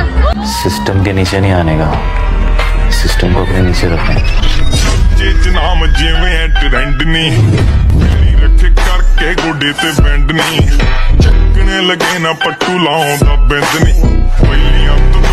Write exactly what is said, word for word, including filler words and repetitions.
System के नीचे नहीं आने का, सिस्टम को अपने नीचे रखना। नाम जिवें ट्रेंड नहीं रखे करके गोडे ते बैंड नहीं चकने लगे ना पट्टू लाओ दा बैंड नहीं।